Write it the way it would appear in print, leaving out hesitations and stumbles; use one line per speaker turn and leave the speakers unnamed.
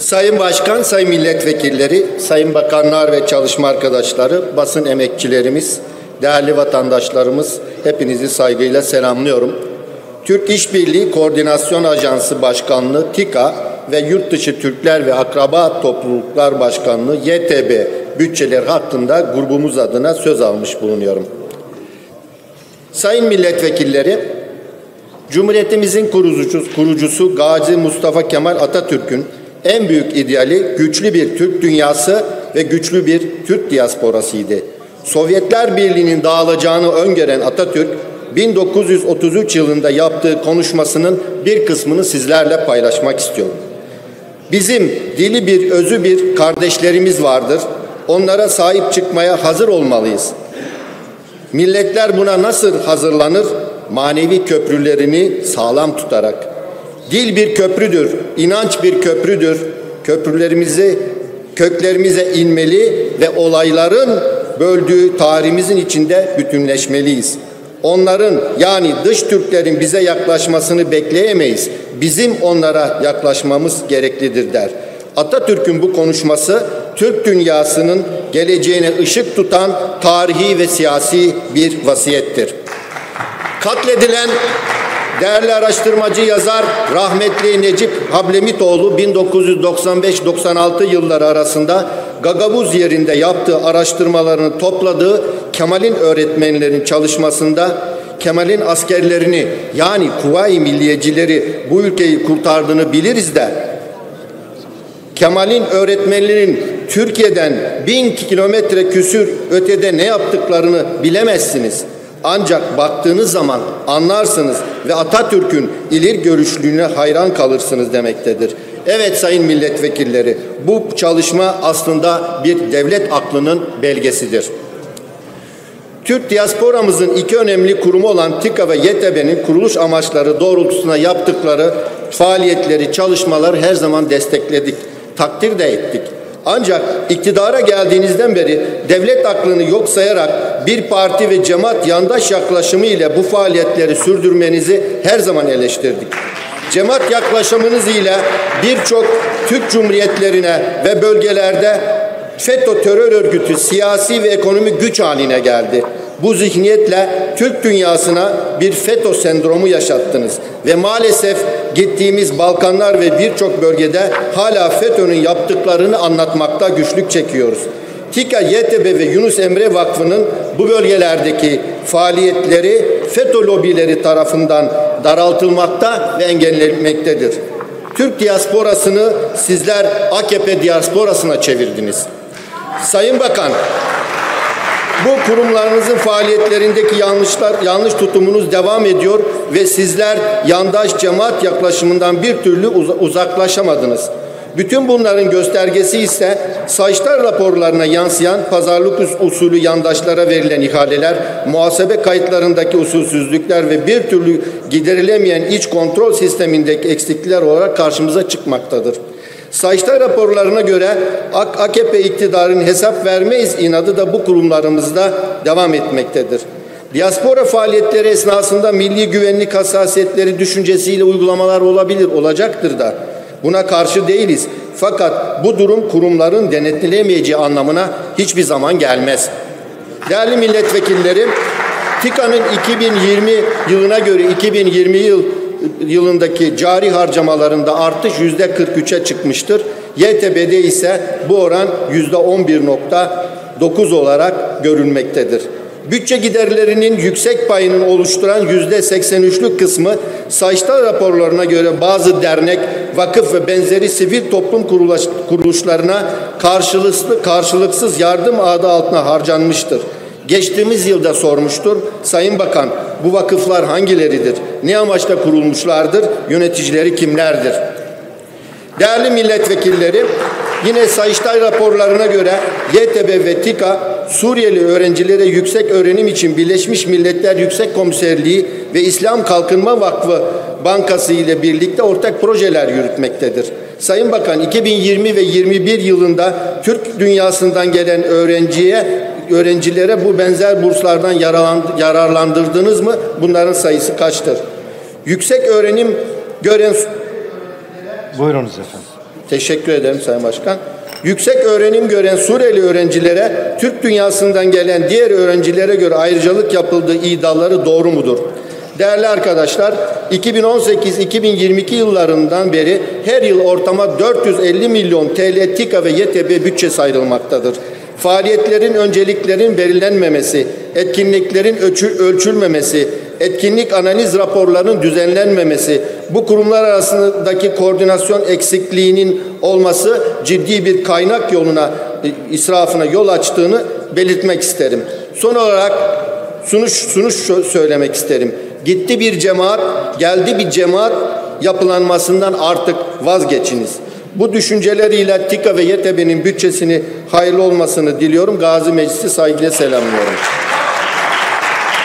Sayın Başkan, Sayın Milletvekilleri, Sayın Bakanlar ve çalışma arkadaşları, basın emekçilerimiz, değerli vatandaşlarımız, hepinizi saygıyla selamlıyorum. Türk İşbirliği Koordinasyon Ajansı Başkanlığı TİKA ve Yurtdışı Türkler ve Akraba Topluluklar Başkanlığı YTB bütçeleri hakkında grubumuz adına söz almış bulunuyorum. Sayın milletvekilleri, Cumhuriyetimizin kurucusu Gazi Mustafa Kemal Atatürk'ün en büyük ideali güçlü bir Türk dünyası ve güçlü bir Türk diasporasıydı. Sovyetler Birliği'nin dağılacağını öngören Atatürk, 1933 yılında yaptığı konuşmasının bir kısmını sizlerle paylaşmak istiyorum. Bizim dili bir, özü bir kardeşlerimiz vardır. Onlara sahip çıkmaya hazır olmalıyız. Milletler buna nasıl hazırlanır? Manevi köprülerini sağlam tutarak. Dil bir köprüdür, inanç bir köprüdür. Köklerimize inmeli ve olayların böldüğü tarihimizin içinde bütünleşmeliyiz. Onların, yani dış Türklerin bize yaklaşmasını bekleyemeyiz. Bizim onlara yaklaşmamız gereklidir der. Atatürk'ün bu konuşması Türk dünyasının geleceğine ışık tutan tarihi ve siyasi bir vasiyettir. Katledilen değerli araştırmacı yazar rahmetli Necip Hablemitoğlu 1995-96 yılları arasında Gagavuz yerinde yaptığı araştırmalarını topladığı Kemal'in öğretmenlerin çalışmasında Kemal'in askerlerini, yani Kuvayi Milliyecileri bu ülkeyi kurtardığını biliriz de Kemal'in öğretmenlerinin Türkiye'den 1000 kilometre küsür ötede ne yaptıklarını bilemezsiniz. Ancak baktığınız zaman anlarsınız ve Atatürk'ün ileri görüşlülüğüne hayran kalırsınız demektedir. Evet sayın milletvekilleri, bu çalışma aslında bir devlet aklının belgesidir. Türk diasporamızın iki önemli kurumu olan TİKA ve YTB'nin kuruluş amaçları doğrultusunda yaptıkları faaliyetleri, çalışmaları her zaman destekledik, takdir de ettik. Ancak iktidara geldiğinizden beri devlet aklını yok sayarak bir parti ve cemaat yandaş yaklaşımı ile bu faaliyetleri sürdürmenizi her zaman eleştirdik. Cemaat yaklaşımınız ile birçok Türk Cumhuriyetlerine ve bölgelerde FETÖ terör örgütü siyasi ve ekonomik güç haline geldi. Bu zihniyetle Türk dünyasına bir FETÖ sendromu yaşattınız ve maalesef gittiğimiz Balkanlar ve birçok bölgede hala FETÖ'nün yaptıklarını anlatmakta güçlük çekiyoruz. TİKA, YTB ve Yunus Emre Vakfı'nın bu bölgelerdeki faaliyetleri FETÖ lobileri tarafından daraltılmakta ve engellenmektedir. Türk diasporasını sizler AKP diasporasına çevirdiniz. Sayın Bakan, bu kurumlarınızın faaliyetlerindeki yanlış tutumunuz devam ediyor ve sizler yandaş cemaat yaklaşımından bir türlü uzaklaşamadınız. Bütün bunların göstergesi ise Sayıştay raporlarına yansıyan pazarlık usulü yandaşlara verilen ihaleler, muhasebe kayıtlarındaki usulsüzlükler ve bir türlü giderilemeyen iç kontrol sistemindeki eksiklikler olarak karşımıza çıkmaktadır. Sayıştay raporlarına göre AKP iktidarının hesap vermeyiz inadı da bu kurumlarımızda devam etmektedir. Diaspora faaliyetleri esnasında milli güvenlik hassasiyetleri düşüncesiyle uygulamalar olacaktır da buna karşı değiliz. Fakat bu durum kurumların denetlenemeyeceği anlamına hiçbir zaman gelmez. Değerli milletvekilleri, TİKA'nın 2020 yılına göre 2020 yılındaki cari harcamalarında artış %43'e çıkmıştır. YTB'de ise bu oran %11,9 olarak görülmektedir. Bütçe giderlerinin yüksek payını oluşturan %83'lük kısmı Sayıştay raporlarına göre bazı dernek, vakıf ve benzeri sivil toplum kuruluşlarına karşılıksız yardım adı altına harcanmıştır. Geçtiğimiz yılda sormuştur. Sayın Bakan, bu vakıflar hangileridir? Ne amaçla kurulmuşlardır? Yöneticileri kimlerdir? Değerli milletvekilleri, yine Sayıştay raporlarına göre YTB ve TİKA, Suriyeli öğrencilere yüksek öğrenim için Birleşmiş Milletler Yüksek Komiserliği ve İslam Kalkınma Vakfı Bankası ile birlikte ortak projeler yürütmektedir. Sayın Bakan, 2020 ve 2021 yılında Türk dünyasından gelen öğrencilere bu benzer burslardan yararlandırdınız mı? Bunların sayısı kaçtır? Yüksek öğrenim gören...
Buyurunuz efendim.
Teşekkür ederim Sayın Başkan. Yüksek öğrenim gören Suriyeli öğrencilere Türk dünyasından gelen diğer öğrencilere göre ayrıcalık yapıldığı iddiaları doğru mudur? Değerli arkadaşlar, 2018-2022 yıllarından beri her yıl ortama 450 milyon TL TİKA ve YTB bütçesi ayrılmaktadır. Faaliyetlerin önceliklerin belirlenmemesi, etkinliklerin ölçülmemesi, etkinlik analiz raporlarının düzenlenmemesi, bu kurumlar arasındaki koordinasyon eksikliğinin olması ciddi bir kaynak israfına yol açtığını belirtmek isterim. Son olarak şunu söylemek isterim. Gitti bir cemaat, geldi bir cemaat yapılanmasından artık vazgeçiniz. Bu düşünceleriyle TİKA ve YTB'nin bütçesini hayırlı olmasını diliyorum. Gazi Meclisi saygıyla selamlıyorum.